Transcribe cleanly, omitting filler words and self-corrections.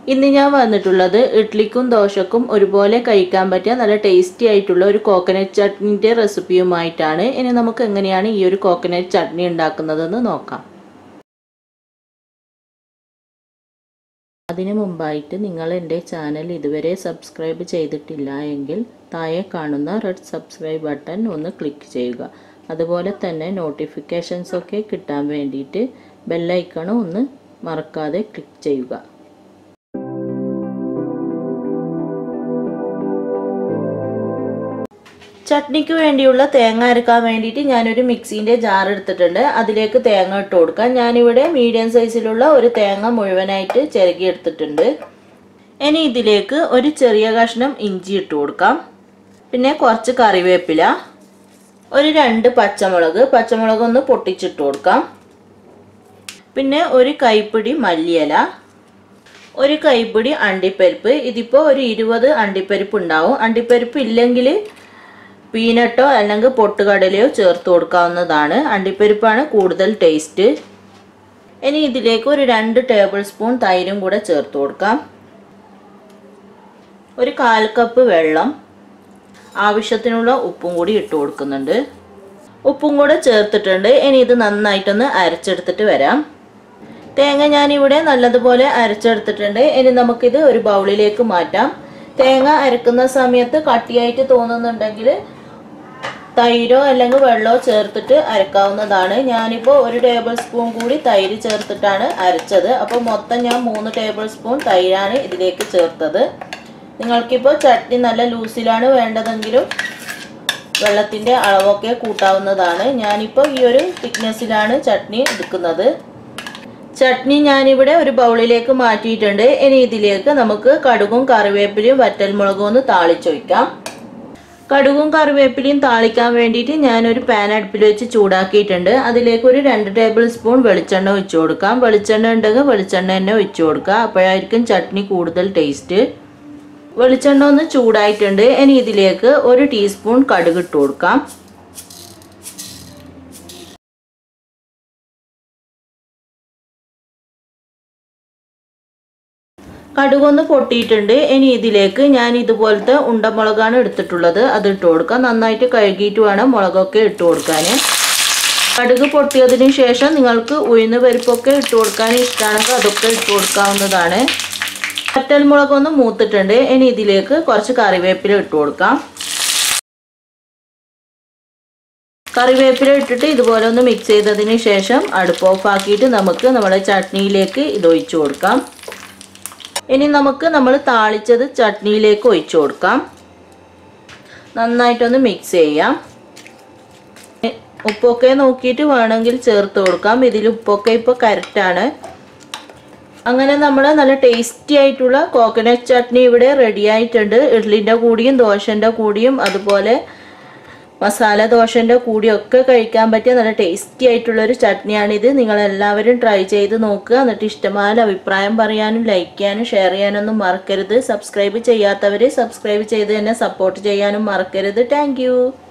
ഇന്ന് ഞാൻ വന്നിട്ടുള്ളത് ഇഡ്ലിക്കും ദോശക്കും ഒരുപോലെ കഴിക്കാൻ പറ്റിയ നല്ല ടേസ്റ്റി ആയിട്ടുള്ള ഒരു കോക്കനട്ട് ചട്നിയുടെ റെസിപ്പിയുമായിട്ടാണ്. ഇനി നമുക്ക് എങ്ങനെയാണ് ഈ ഒരു കോക്കനട്ട് ചട്നി ഉണ്ടാക്കുന്നതെന്ന് നോക്കാം. അതിനു മുമ്പായിട്ട് നിങ്ങൾ എൻ്റെ ചാനൽ ഇതുവരെ സബ്സ്ക്രൈബ് ചെയ്തിട്ടില്ല എങ്കിൽ താഴെ കാണുന്ന റെഡ് സബ്സ്ക്രൈബ് ബട്ടൺ ഒന്ന് ക്ലിക്ക് ചെയ്യുക. അതുപോലെ തന്നെ നോട്ടിഫിക്കേഷൻസ് ഒക്കെ കിട്ടാൻ വേണ്ടിയിട്ട് ബെൽ ഐക്കൺ ഒന്ന് മറക്കാതെ ക്ലിക്ക് ചെയ്യുക. ചട്നിക്ക് വേണ്ടിയുള്ള തേങ്ങ അരക്കാൻ വേണ്ടിയിട്ട് ഞാനൊരു മിക്സിൻ്റെ ജാർ എടുത്തിട്ടുണ്ട്. അതിലേക്ക് തേങ്ങ ഇട്ട് കൊടുക്കാം. ഞാനിവിടെ മീഡിയം സൈസിലുള്ള ഒരു തേങ്ങ മുഴുവനായിട്ട് ചിരകി എടുത്തിട്ടുണ്ട്. ഇനി ഇതിലേക്ക് ഒരു ചെറിയ കഷ്ണം ഇഞ്ചി ഇട്ട് കൊടുക്കാം. പിന്നെ കുറച്ച് കറിവേപ്പില, ഒരു 2 പച്ചമുളക് ഒന്ന് പൊട്ടിച്ചിട്ട് കൊടുക്കാം. പിന്നെ ഒരു കൈപ്പിടി മല്ലിയില, ഒരു കൈപ്പിടി അണ്ടിപ്പരിപ്പ്. ഇതിപ്പോൾ ഒരു 20 അണ്ടിപ്പരിപ്പ് ഉണ്ടാവും. അണ്ടിപ്പരിപ്പ് ഇല്ലെങ്കിൽ പീനട്ടോ അല്ലെങ്കിൽ പൊട്ടുകടലയോ ചേർത്ത് കൊടുക്കാവുന്നതാണ്. അണ്ടിപ്പരിപ്പാണ് കൂടുതൽ ടേസ്റ്റ്. ഇനി ഇതിലേക്ക് ഒരു 2 ടേബിൾ സ്പൂൺ തൈരും കൂടെ ചേർത്ത് കൊടുക്കാം. ഒരു 1/4 കപ്പ് വെള്ളം, ആവശ്യത്തിനുള്ള ഉപ്പും കൂടി ഇട്ട് കൊടുക്കുന്നുണ്ട്. ഉപ്പും കൂടെ ചേർത്തിട്ടുണ്ട്. ഇനി ഇത് നന്നായിട്ടൊന്ന് അരച്ചെടുത്തിട്ട് വരാം. തേങ്ങ ഞാനിവിടെ നല്ലതുപോലെ അരച്ചെടുത്തിട്ടുണ്ട്. ഇനി നമുക്കിത് ഒരു ബൗളിലേക്ക് മാറ്റാം. തേങ്ങ അരക്കുന്ന സമയത്ത് കട്ടിയായിട്ട് തോന്നുന്നുണ്ടെങ്കിൽ തൈരോ അല്ലെങ്കിൽ വെള്ളമോ ചേർത്തിട്ട് അരക്കാവുന്നതാണ്. ഞാനിപ്പോൾ ഒരു ടേബിൾ സ്പൂൺ കൂടി തൈര് ചേർത്തിട്ടാണ് അരച്ചത്. അപ്പോൾ മൊത്തം ഞാൻ 3 ടേബിൾ സ്പൂൺ തൈരാണ് ഇതിലേക്ക് ചേർത്തത്. നിങ്ങൾക്കിപ്പോൾ ചട്നി നല്ല ലൂസിലാണ് വേണ്ടതെങ്കിലും വെള്ളത്തിൻ്റെ അളവൊക്കെ കൂട്ടാവുന്നതാണ്. ഞാനിപ്പോൾ ഈ ഒരു തിക്നെസ്സിലാണ് ചട്നി എടുക്കുന്നത്. ചട്നി ഞാനിവിടെ ഒരു ബൗളിലേക്ക് മാറ്റിയിട്ടുണ്ട്. ഇനി ഇതിലേക്ക് നമുക്ക് കടുകും കറിവേപ്പിലയും വറ്റൽമുളകും ഒന്ന് താളിച്ചൊഴിക്കാം. കടുകും കറിവേപ്പിലയും താളിക്കാൻ വേണ്ടിയിട്ട് ഞാനൊരു പാൻ അടുപ്പിൽ വെച്ച് ചൂടാക്കിയിട്ടുണ്ട്. അതിലേക്ക് ഒരു 2 ടേബിൾ സ്പൂൺ വെളിച്ചെണ്ണ ഒഴിച്ചു കൊടുക്കാം. വെളിച്ചെണ്ണ ഉണ്ടെങ്കിൽ വെളിച്ചെണ്ണ തന്നെ ഒഴിച്ചു കൊടുക്കുക. അപ്പോഴായിരിക്കും ചട്നി കൂടുതൽ ടേസ്റ്റ്. വെളിച്ചെണ്ണ ഒന്ന് ചൂടായിട്ടുണ്ട്. ഇനി ഇതിലേക്ക് ഒരു ടീസ്പൂൺ കടുക് ഇട്ട് കൊടുക്കാം. കടുകൊന്ന് പൊട്ടിയിട്ടുണ്ട്. ഇനി ഇതിലേക്ക് ഞാൻ ഇതുപോലത്തെ ഉണ്ടമുളകാണ് എടുത്തിട്ടുള്ളത്. അത് ഇട്ട് കൊടുക്കാം. നന്നായിട്ട് കഴുകിയിട്ട് വേണം മുളകൊക്കെ ഇട്ട് കൊടുക്കാൻ. കടുക് പൊട്ടിയതിന് ശേഷം നിങ്ങൾക്ക് ഉഴുന്ന് പരിപ്പൊക്കെ ഇട്ട് കൊടുക്കാൻ ഇഷ്ടമാണെങ്കിൽ അതൊക്കെ ഇട്ട് കൊടുക്കാവുന്നതാണ്. വറ്റൽമുളകൊന്ന് മൂത്തിട്ടുണ്ട്. ഇനി ഇതിലേക്ക് കുറച്ച് കറിവേപ്പില ഇട്ട് കൊടുക്കാം. കറിവേപ്പില ഇട്ടിട്ട് ഇതുപോലെ ഒന്ന് മിക്സ് ചെയ്തതിന് ശേഷം അടുപ്പ് ഓഫാക്കിയിട്ട് നമുക്ക് നമ്മുടെ ചട്നിയിലേക്ക് ഇത് ഒഴിച്ചു കൊടുക്കാം. ഇനി നമുക്ക് നമ്മൾ താളിച്ചത് ചട്നിയിലേക്ക് ഒഴിച്ചു കൊടുക്കാം. നന്നായിട്ടൊന്ന് മിക്സ് ചെയ്യാം. ഉപ്പൊക്കെ നോക്കിയിട്ട് വേണമെങ്കിൽ ചേർത്ത് കൊടുക്കാം. ഇതിൽ ഉപ്പൊക്കെ ഇപ്പോൾ കറക്റ്റാണ്. അങ്ങനെ നമ്മൾ നല്ല ടേസ്റ്റി ആയിട്ടുള്ള കോക്കനട്ട് ചട്നി ഇവിടെ റെഡി ആയിട്ടുണ്ട്. ഇഡ്ലിൻ്റെ കൂടിയും ദോശൻ്റെ കൂടിയും അതുപോലെ മസാല ദോശൻ്റെ കൂടിയൊക്കെ കഴിക്കാൻ പറ്റിയ നല്ല ടേസ്റ്റി ആയിട്ടുള്ളൊരു ചട്നിയാണിത്. നിങ്ങളെല്ലാവരും ട്രൈ ചെയ്ത് നോക്കുക. എന്നിട്ട് ഇഷ്ടമായ അഭിപ്രായം പറയാനും ലൈക്ക് ചെയ്യാനും ഷെയർ ചെയ്യാനൊന്നും മറക്കരുത്. സബ്സ്ക്രൈബ് ചെയ്യാത്തവർ സബ്സ്ക്രൈബ് ചെയ്ത് തന്നെ സപ്പോർട്ട് ചെയ്യാനും മറക്കരുത്. താങ്ക്